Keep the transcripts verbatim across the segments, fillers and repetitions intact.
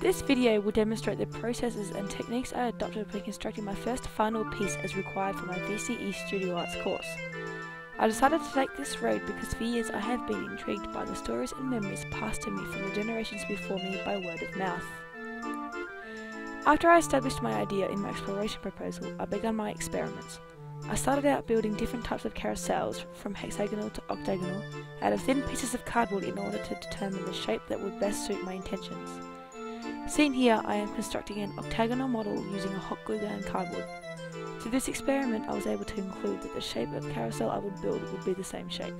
This video will demonstrate the processes and techniques I adopted when constructing my first final piece as required for my V C E Studio Arts course. I decided to take this road because for years I have been intrigued by the stories and memories passed to me from the generations before me by word of mouth. After I established my idea in my exploration proposal, I began my experiments. I started out building different types of carousels, from hexagonal to octagonal, out of thin pieces of cardboard in order to determine the shape that would best suit my intentions. Seen here, I am constructing an octagonal model using a hot glue gun and cardboard. Through this experiment, I was able to conclude that the shape of carousel I would build would be the same shape.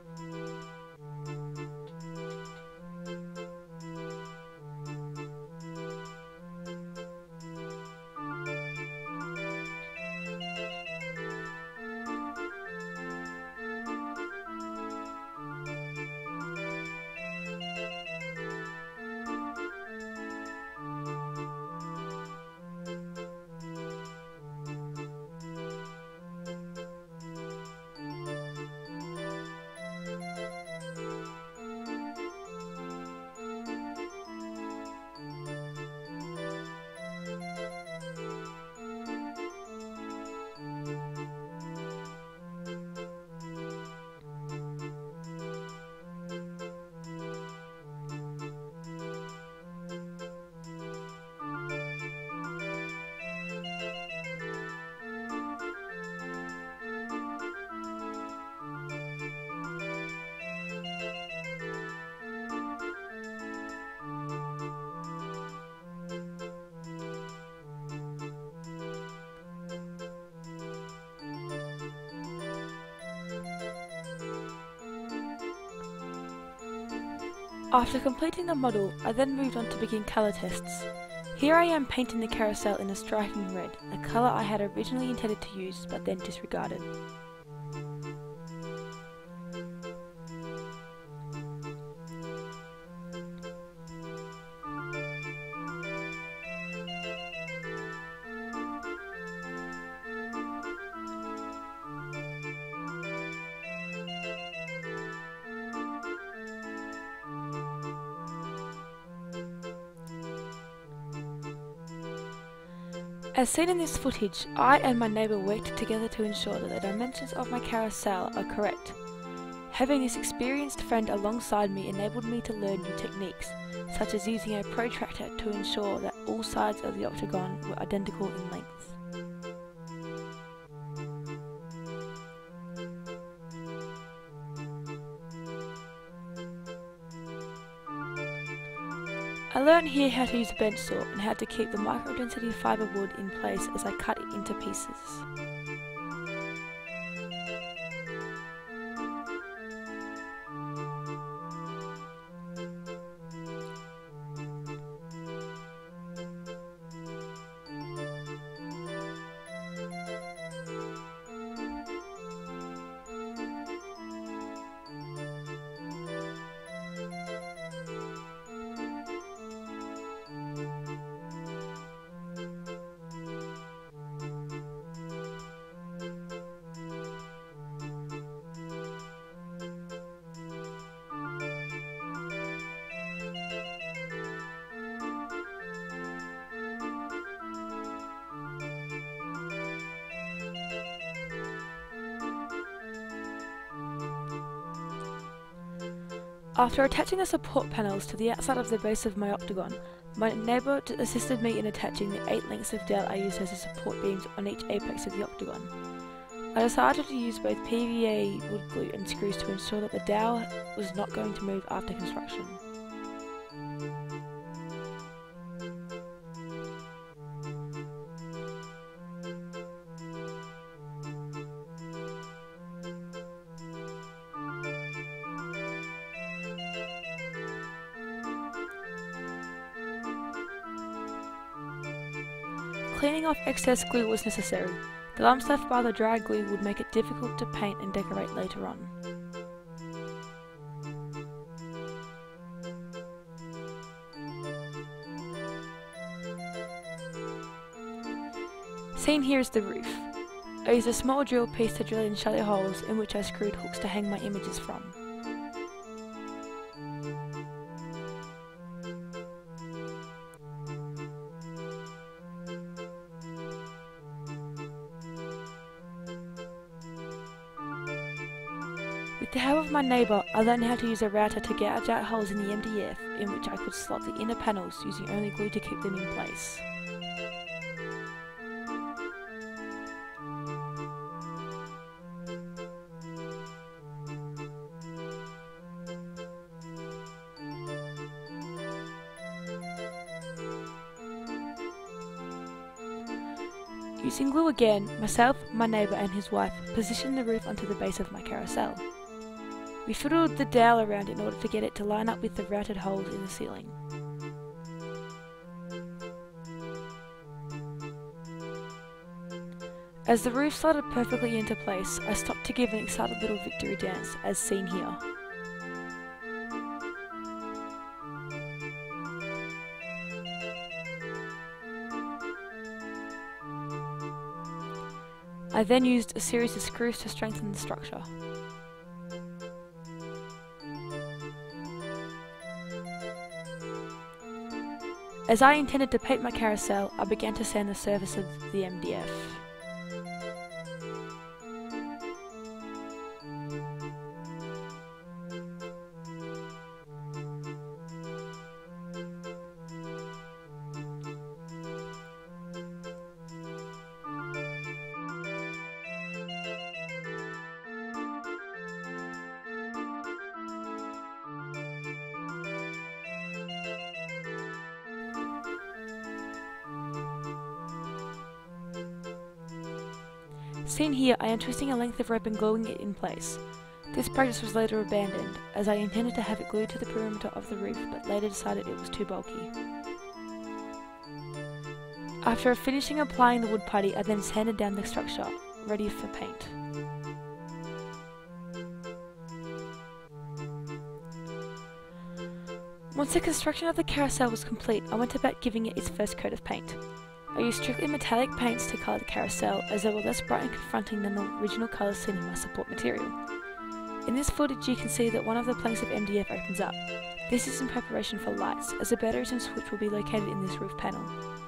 After completing the model, I then moved on to begin colour tests. Here I am painting the carousel in a striking red, a colour I had originally intended to use but then disregarded. As seen in this footage, I and my neighbour worked together to ensure that the dimensions of my carousel are correct. Having this experienced friend alongside me enabled me to learn new techniques, such as using a protractor to ensure that all sides of the octagon were identical in length. I learned here how to use a bench saw and how to keep the micro-density fibre wood in place as I cut it into pieces. After attaching the support panels to the outside of the base of my octagon, my neighbour assisted me in attaching the eight lengths of dowel I used as the support beams on each apex of the octagon. I decided to use both P V A wood glue and screws to ensure that the dowel was not going to move after construction. Cleaning off excess glue was necessary. The lumps left by the dry glue would make it difficult to paint and decorate later on. Seen here is the roof. I used a small drill piece to drill in shallow holes in which I screwed hooks to hang my images from. With the help of my neighbour, I learned how to use a router to gouge out holes in the M D F in which I could slot the inner panels using only glue to keep them in place. Using glue again, myself, my neighbour and his wife positioned the roof onto the base of my carousel. We fiddled the dowel around in order to get it to line up with the routed holes in the ceiling. As the roof slotted perfectly into place, I stopped to give an excited little victory dance, as seen here. I then used a series of screws to strengthen the structure. As I intended to paint my carousel, I began to sand the surface of the M D F. Seen here, I am twisting a length of rope and gluing it in place. This practice was later abandoned, as I intended to have it glued to the perimeter of the roof, but later decided it was too bulky. After finishing applying the wood putty, I then sanded down the structure, ready for paint. Once the construction of the carousel was complete, I went about giving it its first coat of paint. I used strictly metallic paints to colour the carousel, as they were less bright and confronting than the original colours seen in my support material. In this footage you can see that one of the planks of M D F opens up. This is in preparation for lights, as a batteries and switch will be located in this roof panel.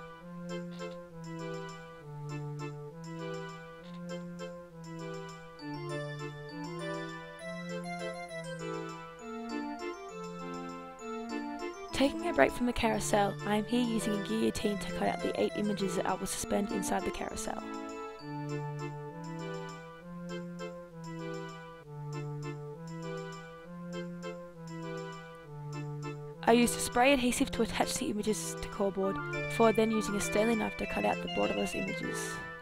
Taking a break from the carousel, I am here using a guillotine to cut out the eight images that I will suspend inside the carousel. I used a spray adhesive to attach the images to cardboard, before then using a Stanley knife to cut out the borderless images.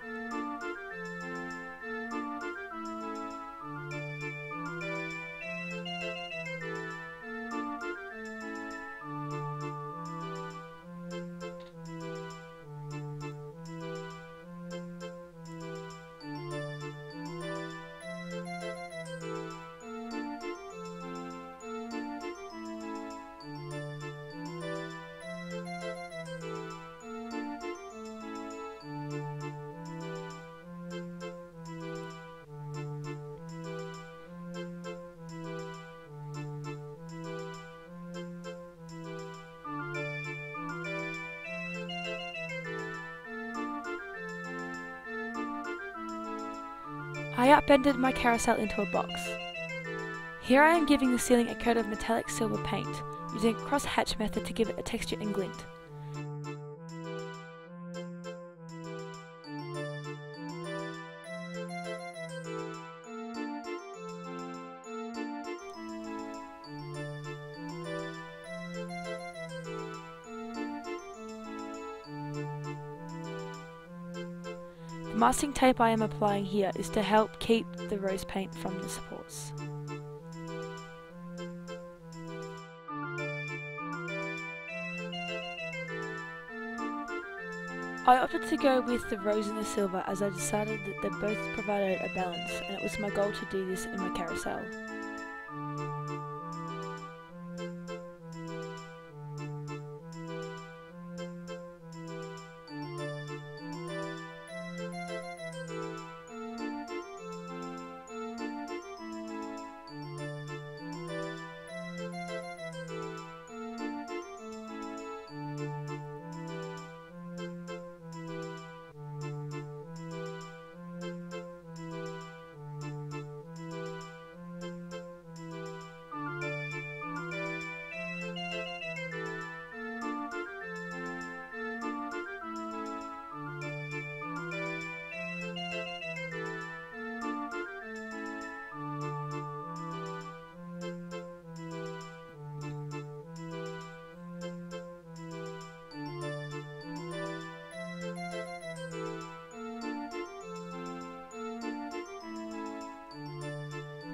I upended my carousel into a box. Here I am giving the ceiling a coat of metallic silver paint, using a cross-hatch method to give it a texture and glint. The masking tape I am applying here is to help keep the rose paint from the supports. I opted to go with the rose and the silver as I decided that they both provided a balance, and it was my goal to do this in my carousel.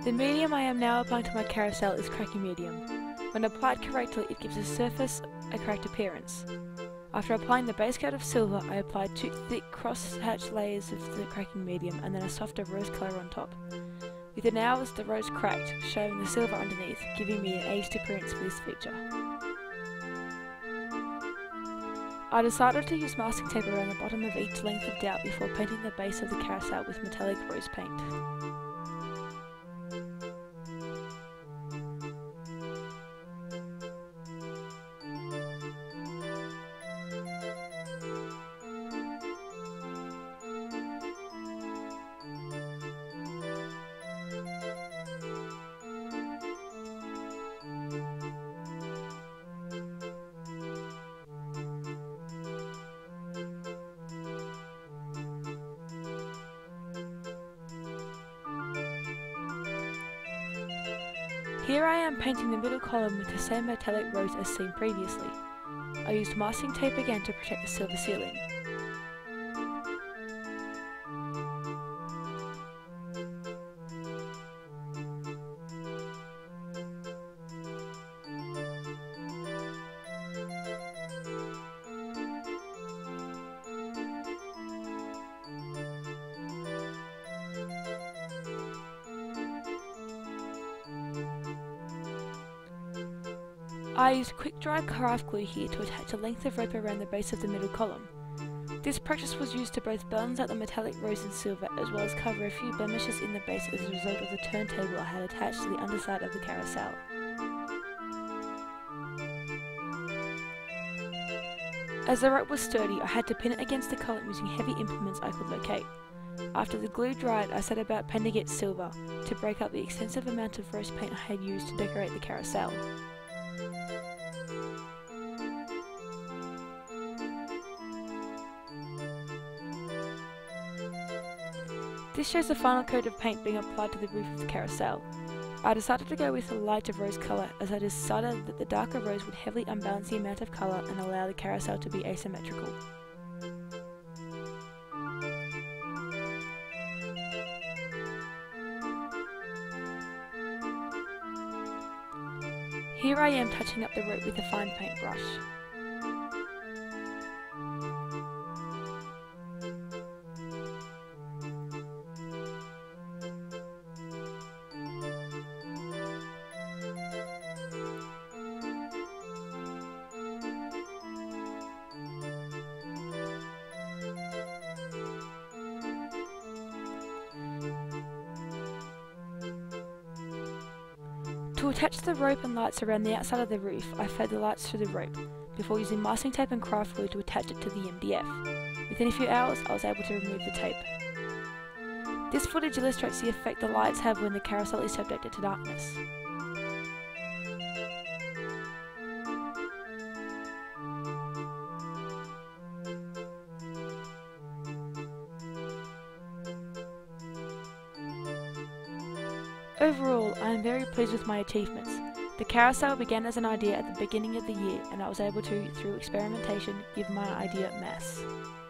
The medium I am now applying to my carousel is cracking medium. When applied correctly, it gives the surface a correct appearance. After applying the base coat of silver, I applied two thick cross-hatched layers of the cracking medium and then a softer rose colour on top. Within hours, the rose cracked, showing the silver underneath, giving me an aged appearance for this feature. I decided to use masking tape around the bottom of each length of dowel before painting the base of the carousel with metallic rose paint. Here I am painting the middle column with the same metallic rose as seen previously. I used masking tape again to protect the silver ceiling. I used quick dry craft glue here to attach a length of rope around the base of the middle column. This practice was used to both balance out the metallic rose and silver as well as cover a few blemishes in the base as a result of the turntable I had attached to the underside of the carousel. As the rope was sturdy, I had to pin it against the column using heavy implements I could locate. After the glue dried, I set about painting it silver to break up the extensive amount of rose paint I had used to decorate the carousel. This shows the final coat of paint being applied to the roof of the carousel. I decided to go with a lighter rose colour as I decided that the darker rose would heavily unbalance the amount of colour and allow the carousel to be asymmetrical. Here I am touching up the rope with a fine paintbrush. To attach the rope and lights around the outside of the roof, I fed the lights through the rope, before using masking tape and craft glue to attach it to the M D F. Within a few hours, I was able to remove the tape. This footage illustrates the effect the lights have when the carousel is subjected to darkness. Overall, I am very pleased with my achievements. The carousel began as an idea at the beginning of the year, and I was able to, through experimentation, give my idea mass.